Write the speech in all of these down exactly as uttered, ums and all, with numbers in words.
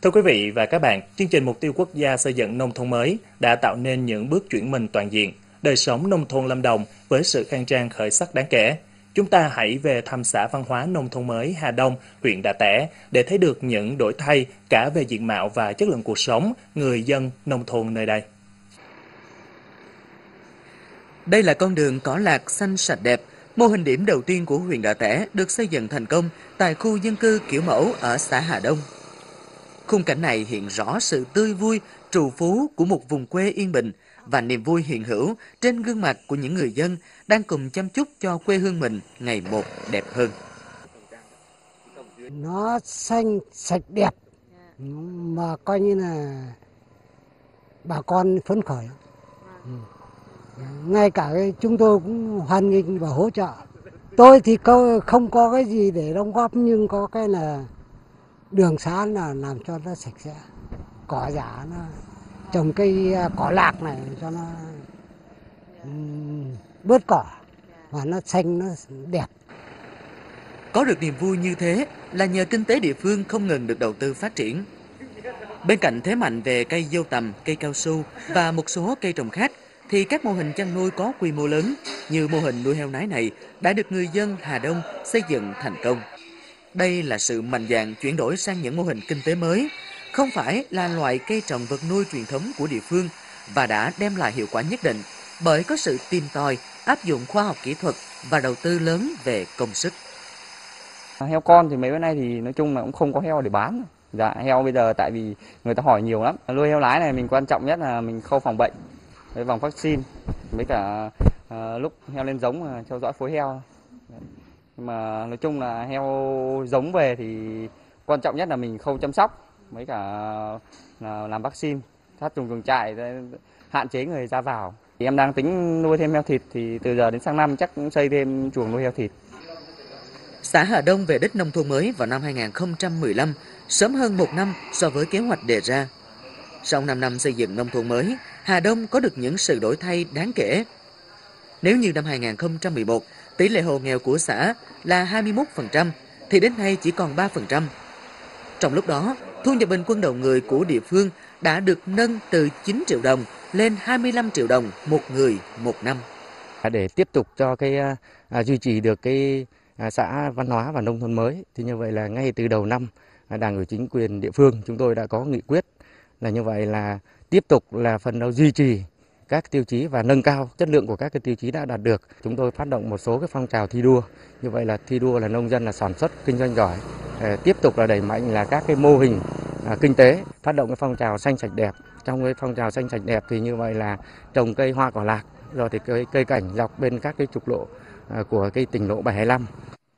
Thưa quý vị và các bạn, chương trình Mục tiêu Quốc gia xây dựng nông thôn mới đã tạo nên những bước chuyển mình toàn diện, đời sống nông thôn Lâm Đồng với sự khang trang khởi sắc đáng kể. Chúng ta hãy về thăm xã văn hóa nông thôn mới Hà Đông, huyện Đạ Tẻ để thấy được những đổi thay cả về diện mạo và chất lượng cuộc sống người dân nông thôn nơi đây. Đây là con đường cỏ lạc xanh sạch đẹp, mô hình điểm đầu tiên của huyện Đạ Tẻ được xây dựng thành công tại khu dân cư kiểu mẫu ở xã Hà Đông. Khung cảnh này hiện rõ sự tươi vui, trù phú của một vùng quê yên bình và niềm vui hiện hữu trên gương mặt của những người dân đang cùng chăm chút cho quê hương mình ngày một đẹp hơn. Nó xanh, sạch đẹp, mà coi như là bà con phấn khởi. Ngay cả chúng tôi cũng hoan nghênh và hỗ trợ. Tôi thì không có cái gì để đóng góp, nhưng có cái là đường xá là làm cho nó sạch sẽ, cỏ giả nó trồng cây cỏ lạc này cho nó um, bớt cỏ và nó xanh, nó đẹp. Có được niềm vui như thế là nhờ kinh tế địa phương không ngừng được đầu tư phát triển. Bên cạnh thế mạnh về cây dâu tằm, cây cao su và một số cây trồng khác, thì các mô hình chăn nuôi có quy mô lớn như mô hình nuôi heo nái này đã được người dân Hà Đông xây dựng thành công. Đây là sự mạnh dạn chuyển đổi sang những mô hình kinh tế mới, không phải là loại cây trồng vật nuôi truyền thống của địa phương và đã đem lại hiệu quả nhất định bởi có sự tìm tòi, áp dụng khoa học kỹ thuật và đầu tư lớn về công sức. Heo con thì mấy bữa nay thì nói chung là cũng không có heo để bán. Dạ, heo bây giờ tại vì người ta hỏi nhiều lắm. Nuôi heo lái này mình quan trọng nhất là mình khâu phòng bệnh với vòng vaccine, với cả uh, lúc heo lên giống là theo dõi phối heo. Nhưng mà nói chung là heo giống về thì quan trọng nhất là mình khâu chăm sóc, với cả là làm vaccine, sát trùng chuồng trại, hạn chế người ra vào. Thì em đang tính nuôi thêm heo thịt, thì từ giờ đến sang năm chắc cũng xây thêm chuồng nuôi heo thịt. Xã Hà Đông về đích nông thôn mới vào năm hai nghìn không trăm mười lăm, sớm hơn một năm so với kế hoạch đề ra. Sau năm năm xây dựng nông thôn mới, Hà Đông có được những sự đổi thay đáng kể. Nếu như năm hai nghìn không trăm mười một, tỷ lệ hộ nghèo của xã là hai mươi mốt phần trăm, thì đến nay chỉ còn ba phần trăm. Trong lúc đó, thu nhập bình quân đầu người của địa phương đã được nâng từ chín triệu đồng lên hai mươi lăm triệu đồng một người một năm. Để tiếp tục cho cái à, duy trì được cái à, xã văn hóa và nông thôn mới, thì như vậy là ngay từ đầu năm, à, Đảng ủy chính quyền địa phương chúng tôi đã có nghị quyết là như vậy là tiếp tục là phấn đấu duy trì các tiêu chí và nâng cao chất lượng của các cái tiêu chí đã đạt được. Chúng tôi phát động một số cái phong trào thi đua, như vậy là thi đua là nông dân là sản xuất kinh doanh giỏi, để tiếp tục là đẩy mạnh là các cái mô hình à, kinh tế, phát động cái phong trào xanh sạch đẹp. Trong cái phong trào xanh sạch đẹp thì như vậy là trồng cây hoa cỏ lạc, rồi thì cây cây cảnh dọc bên các cái trục lộ à, của cái tỉnh lộ bảy hai lăm.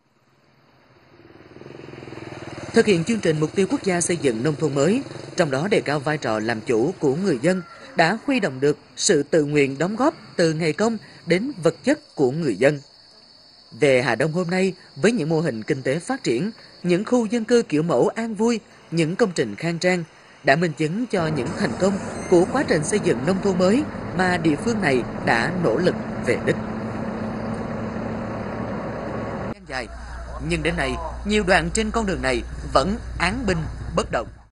Thực hiện chương trình Mục tiêu Quốc gia xây dựng nông thôn mới, trong đó đề cao vai trò làm chủ của người dân, đã huy động được sự tự nguyện đóng góp từ ngày công đến vật chất của người dân. Về Hà Đông hôm nay, với những mô hình kinh tế phát triển, những khu dân cư kiểu mẫu an vui, những công trình khang trang, đã minh chứng cho những thành công của quá trình xây dựng nông thôn mới mà địa phương này đã nỗ lực về đích. Dài, nhưng đến nay, nhiều đoạn trên con đường này vẫn án binh bất động.